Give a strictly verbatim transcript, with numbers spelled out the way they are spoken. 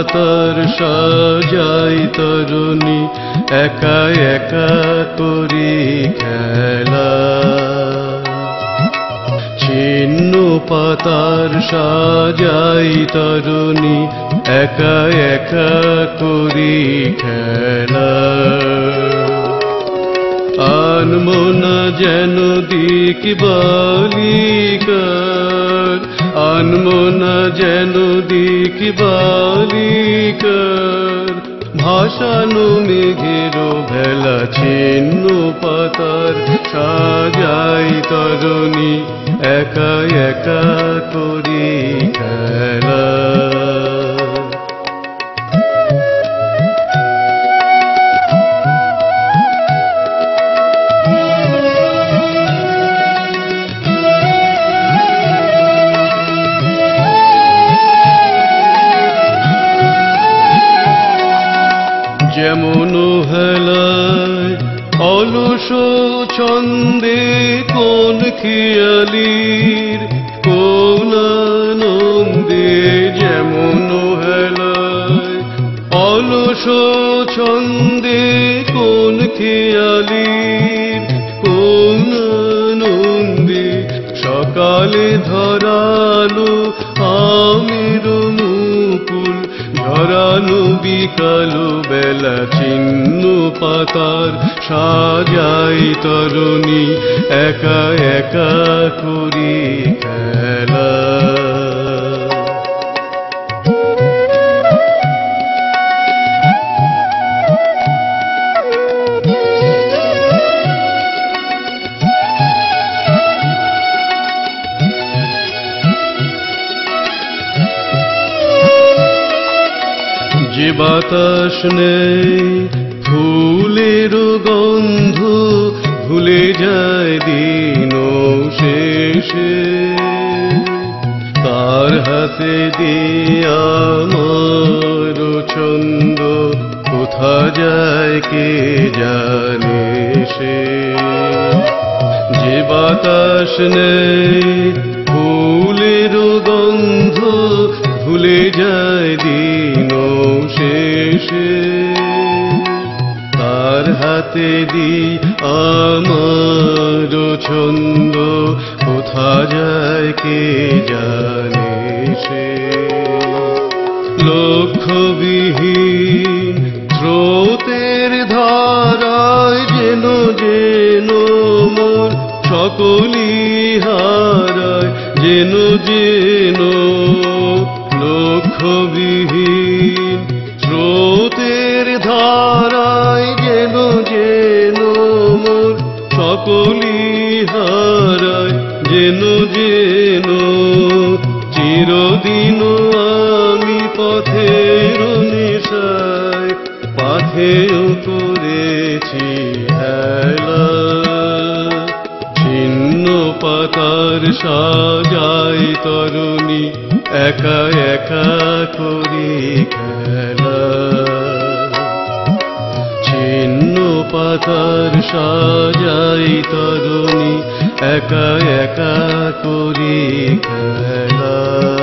পাতার সাজাই তরুণী একা একা করি খেলা ছিন্ন পাতার সাজাই তরুণী একা একা করি খেলা আনমো না যেন দিক বালিকার আনমো না যেন দিক বালিকার ভাসানো মেঘের ভেলা ছিন্ন পাতার সাজাই তরুণী একা একা করি খেলা যেমন হেলায় অলস ছন্দে কোন খেয়ালির কোন আনন্দে যেমন হেলায় অলস ছন্দে কোন খেয়ালির কোন আনন্দে সকালে ধরালো আমের মুকুল ধরানো বিকালো বেলা ছিন্ন পাতার সাজাই তরুণী একা একা করি খেলা যে বাতাস নেই ফুলের গন্ধ ভুলে যায় দিন শেষে তার হাতে দিয়ে আমার ছন্দ কোথা যায় কে জানে সে যে বাতাস নেই ফুলের গন্ধ ভুলে যায় দিন শেষে তার হাতে দি আমার ছন্দ কোথা যায় কে জানে সে লক্ষ্যবিহীন স্রোতের ধারায় যেন যেন মোর সকলি হারায় যেন যেন লক্ষ্যবিহীন স্রোতের ধারায় যেন যেন মোর সকলি হারায় যেন যেন চিরদিন আমি পথের নেশায় পাথেও করেছি হেলা ছিন্ন পাতার সাজাই তরুণী একা একা করি খেলা ছিন্ন পাতার সাজাই তরুণী একা একা করি খেলা।